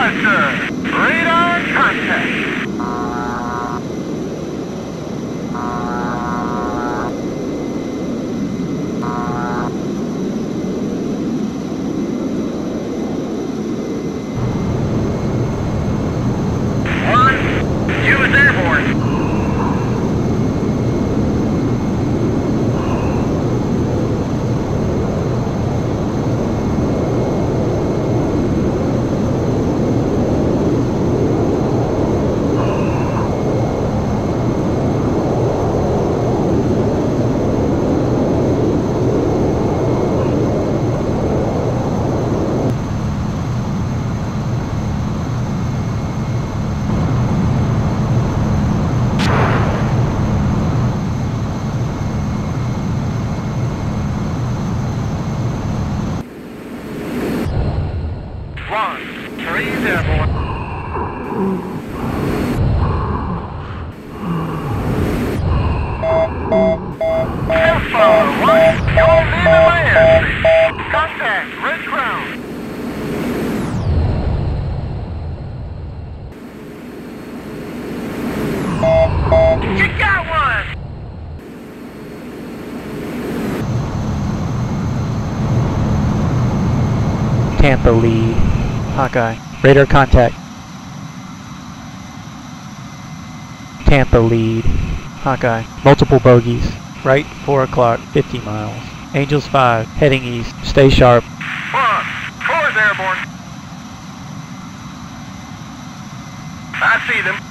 Yes, sir. Radar contact. You was airborne. Three's airborne. Alpha 1, you're leaving my airspace. Contact, Red Crown. You got one! Tampa lead. Hawkeye. Radar contact. Tampa lead. Hawkeye. Multiple bogeys. Right, 4 o'clock, 50 miles. Angels 5, heading east. Stay sharp. 4's airborne. I see them.